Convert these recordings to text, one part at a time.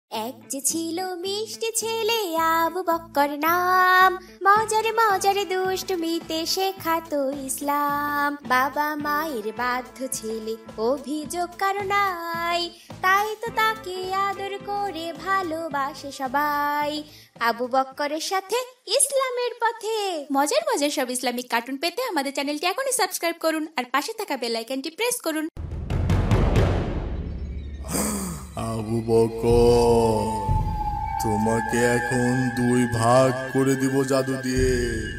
এক যে ছিল মিষ্টি ছেলে আবু বক্কর নাম, মজারে মজারে দুষ্টুমিতে শেখাতো ইসলাম। বাবা মায়ের বাধ্য ছেলে, অভিযোগ কারো নাই, তাই তো তাকে আদর করে ভালোবাসে সবাই। আবু বক্করের সাথে ইসলামের পথে। মজার মজার সব ইসলামিক কার্টুন পেতে আমাদের চ্যানেলটি এখনই সাবস্ক্রাইব করুন আর পাশে থাকা বেল আইকনটি প্রেস করুন। আবু বকর, তোমাকে এখন দুই ভাগ করে দিব জাদু দিয়ে।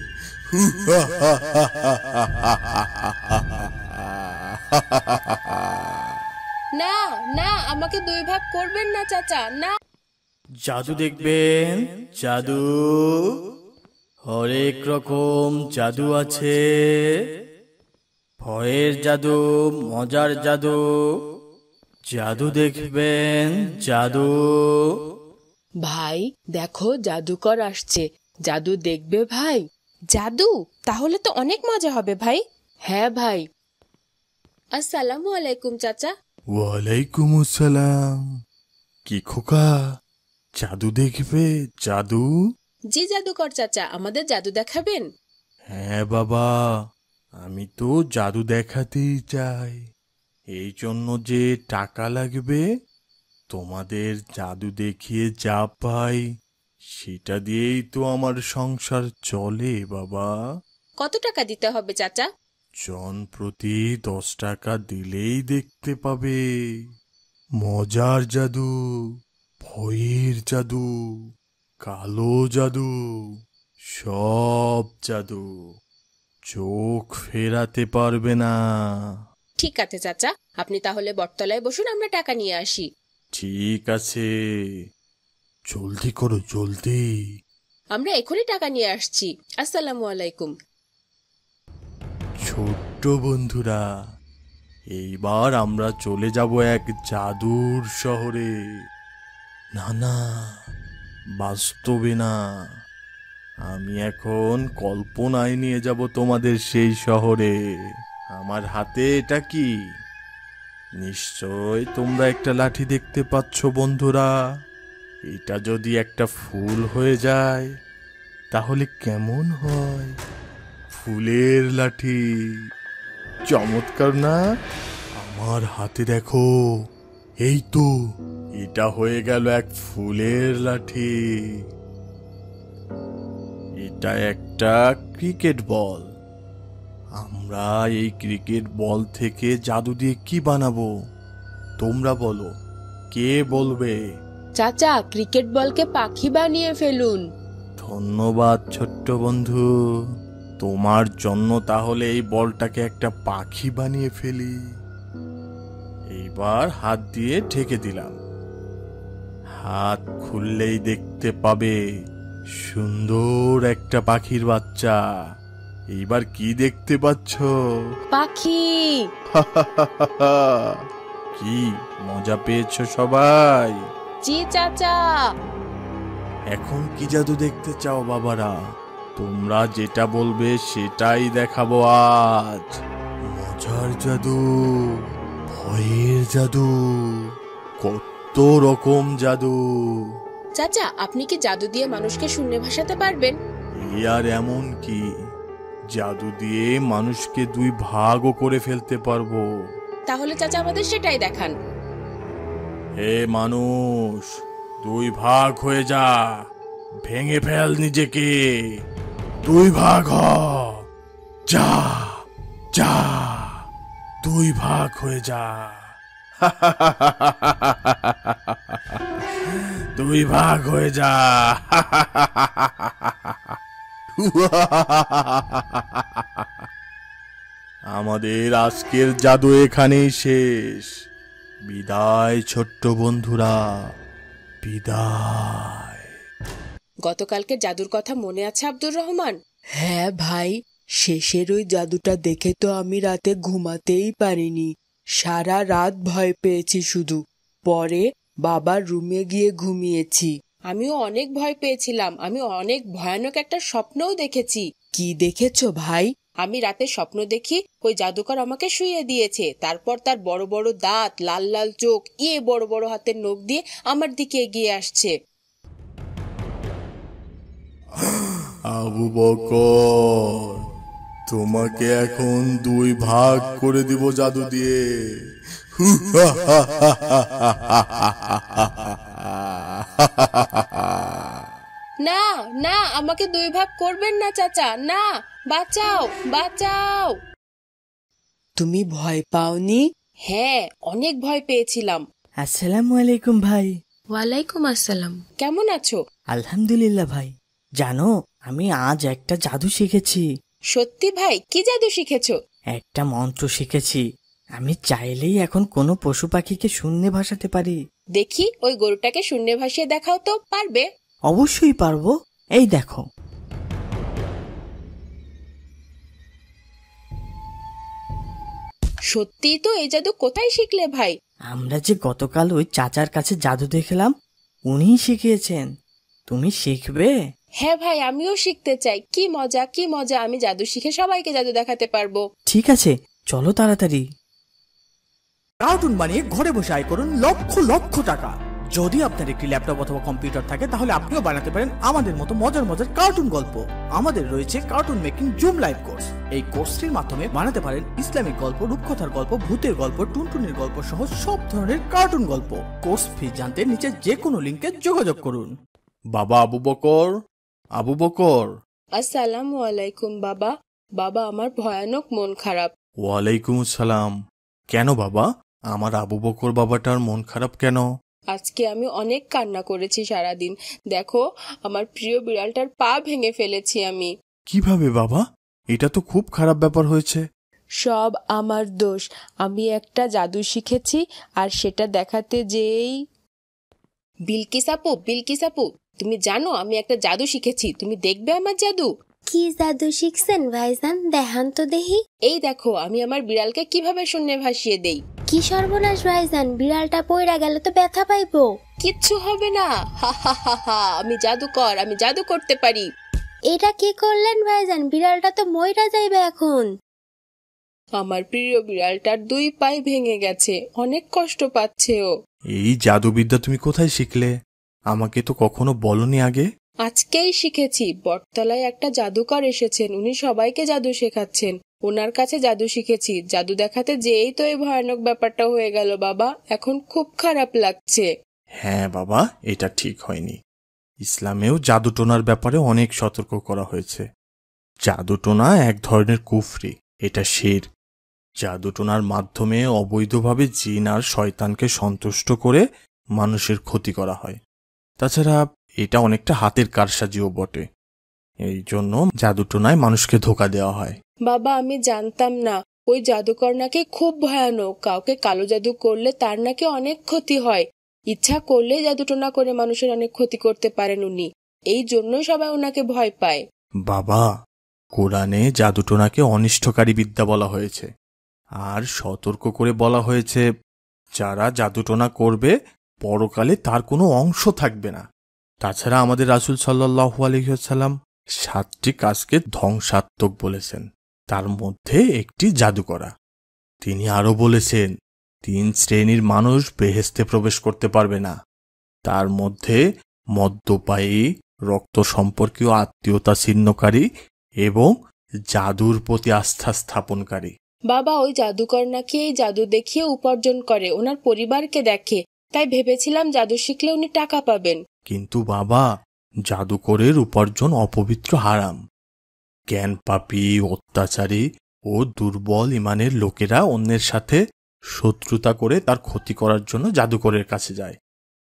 না না, আমাকে দুই ভাগ করবেন না চাচা, না। জাদু দেখবেন? জাদু হরেক রকম জাদু আছে। ভয়ের জাদু, মজার জাদু। জাদু দেখবেন? জাদু। ভাই দেখো, জাদুকর আসছে, জাদু দেখবে ভাই? জাদু? তাহলে তো অনেক মজা হবে ভাই। হ্যাঁ ভাই। আসসালামু আলাইকুম চাচা। ওয়ালাইকুম আসসালাম। কি খোকা, জাদু দেখবে? জাদু? জি জাদুকর চাচা, আমাদের জাদু দেখাবেন? হ্যাঁ বাবা, আমি তো জাদু দেখাতেই চাই। এই জন্য যে টাকা লাগবে, তোমাদের জাদু দেখিয়ে যা পাই সেটা দিয়েই তো আমার সংসার চলে বাবা। কত টাকা দিতে হবে চাচা? জন প্রতি 10 টাকা দিলেই দেখতে পাবে মজার জাদু, ভয়ের জাদু, কালো জাদু, সব জাদু। চোখ ফেরাতে পারবে না। ঠিক আছে চাচা, আপনি তাহলে বটতলায় বসুন, আমরা টাকা নিয়ে আসি। ঠিক আছে, জলদি করো জলদি। আমরা এখনই টাকা নিয়ে আসছি। আসসালামু আলাইকুম। ছোট্ট বন্ধুরা, এইবার আমরা চলে যাব এক জাদুর শহরে। না না, বাস্তবে না, আমি এখন কল্পনায় নিয়ে যাব তোমাদের সেই শহরে। আমার হাতে এটা কি? নিশ্চয় তোমরা একটা লাঠি দেখতে পাচ্ছ বন্ধুরা। এটা যদি একটা ফুল হয়ে যায় তাহলে কেমন হয়? ফুলের লাঠি, চমৎকার না? আমার হাতে দেখো, এই তো, এটা হয়ে গেল এক ফুলের লাঠি। এটা একটা ক্রিকেট বল। আমরা এই ক্রিকেট বল থেকে জাদু দিয়ে কি বানাবো? তোমরা বলো, কে বলবে? চাচা, ক্রিকেট বলকে পাখি বানিয়ে ফেলুন। ধন্যবাদ ছোট্ট বন্ধু, তোমার জন্য তাহলে এই বলটাকে একটা পাখি বানিয়ে ফেলি। এইবার হাত দিয়ে ঢেকে দিলাম। হাত খুললেই দেখতে পাবে সুন্দর একটা পাখির বাচ্চা। এইবার কি দেখতে পাচ্ছ? পাখি। কি মজা পেয়েছো সবাই? জি চাচা। এখন কি জাদু দেখতে চাও বাবারা? তোমরা যেটা বলবে সেটাই দেখাবো আজ। মজার জাদু, ভয়ের জাদু, কত রকম জাদু। চাচা, আপনি কি জাদু দিয়ে মানুষকে শূন্যে ভাসাতে পারবেন? এই আর এমন কি, জাদু দিয়ে মানুষকে দুই ভাগও করে ফেলতে পারবো। তাহলে চাচা আমাদের সেটাই দেখান। হে মানুষ, দুই ভাগ হয়ে যা, ভেঙে ফেল নিজেকে, দুই ভাগ হ, যা যা, দুই ভাগ হয়ে যা। দুই ভাগ হয়ে যা। আমাদের আজকের জাদু এখানেই শেষ। বিদায় ছোট্ট বন্ধুরা, বিদায়। গতকালকে জাদুর কথা মনে আছে আব্দুর রহমান? হ্যাঁ ভাই, শেষের ওই জাদুটা দেখে তো আমি রাতে ঘুমাতেই পারিনি। সারা রাত ভয় পেয়েছি শুধু। পরে বাবার রুমে গিয়ে ঘুমিয়েছি। আমিও অনেক ভয় পেয়েছিলাম। আমি অনেক ভয়ানক একটা স্বপ্নও দেখেছি। কি দেখেছো ভাই? আমি রাতে স্বপ্ন দেখি ওই জাদুকর আমাকে শুইয়ে দিয়েছে, তারপর তার বড় বড় দাঁত, লাল লাল চোখ, বড় বড় হাতের নখ দিয়ে আমার দিকে এগিয়ে আসছে। আবু বকর, তোমাকে এখন 2 ভাগ করে দিব জাদু দিয়ে। না না, আমাকে 2 ভাগ করবেন না চাচা, না, বাঁচাও বাঁচাও। তুমি ভয় পাওনি? হ্যাঁ, অনেক ভয় পেয়েছিলাম। আসসালামু আলাইকুম ভাই। ওয়ালাইকুম আসসালাম। কেমন আছো? আলহামদুলিল্লাহ ভাই। জানো, আমি আজ একটা জাদু শিখেছি। সত্যি ভাই? কি জাদু শিখেছো? একটা মন্ত্র শিখেছি। আমি চাইলেই এখন কোনো পশু পাখিকে শূন্যে ভাসাতে পারি। দেখি, ওই গরুটাকে শূন্যে ভাসিয়ে দেখাও তো, পারবে? অবশ্যই পারবো, এই দেখো। সত্যি তো? এই জাদু কোথায় শিখলে ভাই? আমরা যে গতকাল ওই চাচার কাছে জাদু দেখলাম, উনিই শিখিয়েছেন। তুমি শিখবে? হ্যাঁ ভাই, আমিও শিখতে চাই। কি মজা কি মজা, আমি জাদু শিখে সবাইকে জাদু দেখাতে পারবো। ঠিক আছে, চলো তাড়াতাড়ি। কার্টুন বানিয়ে ঘরে বসে আয় করুন লক্ষ লক্ষ টাকা। যদি আপনার একটি ল্যাপটপ অথবা কম্পিউটার থাকে তাহলে আপনিও বানাতে পারেন আমাদের মতো মজার মজার কার্টুন গল্প। আমাদের রয়েছে cartoon making zoom live course. এই কোর্সটির মাধ্যমে বানাতে পারেন ইসলামিক গল্প, রূপকথার গল্প, ভূতের গল্প, টুনটুনির গল্প সহ সব ধরনের কার্টুন গল্প। কোর্স ফি জানতে নিচে যে কোনো লিংকে যোগাযোগ করুন। বাবা আবু বকর, আবু বকর। আসসালামু আলাইকুম বাবা। বাবা, আমার ভয়ানক মন খারাপ। ওয়ালাইকুম আসসালাম। কেন বাবা, আমার আবু বকর বাবাটার মন খারাপ কেন? আজকে আমি অনেক কান্না করেছি সারাদিন। দেখো, আমার প্রিয় বিড়ালটার পা ভেঙে ফেলেছি আমি। কিভাবে বাবা? এটা তো খুব খারাপ ব্যাপার হয়েছে। সব আমার দোষ। আমি একটা জাদু শিখেছি, আর সেটা দেখাতে যেই। বিলকিস আপু, তুমি জানো আমি একটা জাদু শিখেছি? তুমি দেখবে আমার জাদু? কি জাদু শিখছেন ভাইজান? দেখান তো দেখি। এই দেখো, আমি আমার বিড়ালকে কিভাবে শূন্যে ভাসিয়ে দেই। কি সর্বনাশ ভাইজান, বিড়ালটা পইড়া গেলে তো ব্যথা পাইবো। কিচ্ছু হবে না, হা হা হা হা, আমি জাদুকর, আমি জাদু করতে পারি। এটা কি করলেন ভাইজান? বিড়ালটা তো মইরা যাইবে এখন। আমার প্রিয় বিড়ালটার 2 পায়ে ভেঙে গেছে, অনেক কষ্ট পাচ্ছে ও। এই জাদুবিদ্যা তুমি কোথায় শিখলে? আমাকে তো কখনো বলনি আগে। আজকেই শিখেছি। বটতলায় একটা জাদুকর এসেছেন, উনি সবাইকে জাদু শেখাচ্ছেন। ওনার কাছে জাদু শিখেছি। জাদু দেখাতে যেই তো এই ভয়ানক ব্যাপারটা হয়ে গেল বাবা, এখন খুব খারাপ লাগছে। হ্যাঁ বাবা, এটা ঠিক হয়নি। ইসলামেও জাদুটোনার ব্যাপারে অনেক সতর্ক করা হয়েছে। জাদুটোনা এক ধরনের কুফরি, এটা শিরক। জাদুটোনার মাধ্যমে অবৈধভাবে জিন আর শয়তানকে সন্তুষ্ট করে মানুষের ক্ষতি করা হয়। তাছাড়া এটা অনেকটা হাতের কারসাজিও বটে। এই জন্য জাদুটোনায় মানুষকে ধোঁকা দেওয়া হয়। বাবা, আমি জানতাম না ওই জাদুকর নাকি খুব ভয়ানক। কাউকে কালো জাদু করলে তার নাকি অনেক ক্ষতি হয়। ইচ্ছা করলে জাদুটোনা করে মানুষের অনেক ক্ষতি করতে পারেন উনি। এই জন্যই সবাই ওনাকে ভয় পায়। বাবা, কোরআনে জাদুটোনাকে অনিষ্টকারী বিদ্যা বলা হয়েছে, আর সতর্ক করে বলা হয়েছে যারা জাদুটোনা করবে পরকালে তার কোনো অংশ থাকবে না। তাছাড়া আমাদের রাসূল সাল্লাল্লাহু আলাইহি ওয়াসাল্লাম 7টি কাজকে ধ্বংসাত্মক বলেছেন, তার মধ্যে একটি জাদু করা। তিনি আরও বলেছেন 3 শ্রেণীর মানুষ বেহেশতে প্রবেশ করতে পারবে না। তার মধ্যে মদ্যপায়ী, রক্ত সম্পর্কীয় আত্মীয়তা ছিন্নকারী এবং জাদুর প্রতি আস্থা স্থাপনকারী। বাবা, ওই জাদুকর নাকি এই জাদু দেখিয়ে উপার্জন করে, ওনার পরিবারকে দেখে। তাই ভেবেছিলাম জাদু শিখলে উনি টাকা পাবেন। কিন্তু বাবা, জাদুকরের উপার্জন অপবিত্র, হারাম। জ্ঞানপাপী, অত্যাচারী ও দুর্বল ইমানের লোকেরা অন্যের সাথে শত্রুতা করে তার ক্ষতি করার জন্য জাদুকরের কাছে যায়।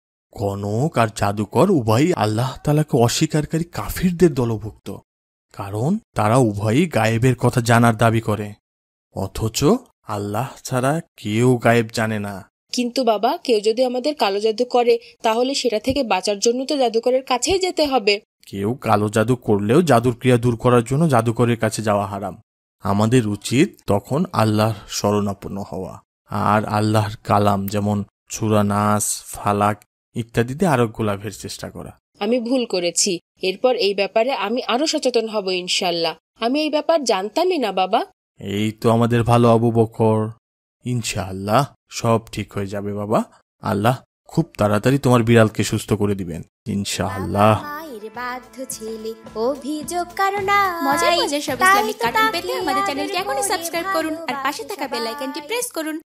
গণক আর জাদুকর উভয়ই আল্লাহ তাআলাকে অস্বীকারী কাফিরদের দলভুক্ত, কারণ তারা উভয়ই গায়েবের কথা জানার দাবি করে, অথচ আল্লাহ ছাড়া কেউ গায়েব জানে না। কিন্তু বাবা, কেউ যদি আমাদের কালো জাদু করে তাহলে সেটা থেকে বাঁচার জন্য তো জাদুকরের কাছেই যেতে হবে। কেউ কালো জাদু করলেও জাদুর ক্রিয়া দূর করার জন্য জাদুকরের কাছে যাওয়া হারাম। আমাদের উচিত তখন আল্লাহর শরণাপন্ন হওয়া আর আল্লাহর কালাম যেমন সূরা নাস, ফালাক ইত্যাদিতে আরোগ্য লাভের চেষ্টা করা। আমি ভুল করেছি। এরপর এই ব্যাপারে আমি আরো সচেতন হব ইনশাল্লাহ। আমি এই ব্যাপার জানতামই না বাবা। এই তো আমাদের ভালো আবু বকর। ইনশাআল্লাহ সব ঠিক হয়ে যাবে বাবা। আল্লাহ খুব তাড়াতাড়ি তোমার বিড়ালকে সুস্থ করে দিবেন ইনশাআল্লাহ। বাবা মায়ের বাধ্য ছেলে অভিযোগ কারণ মজার মজার সব ইসলামিক কার্টুন পেতে আমাদের চ্যানেলটি এখনই সাবস্ক্রাইব করুন আর পাশে থাকা বেল আইকনটি প্রেস করুন।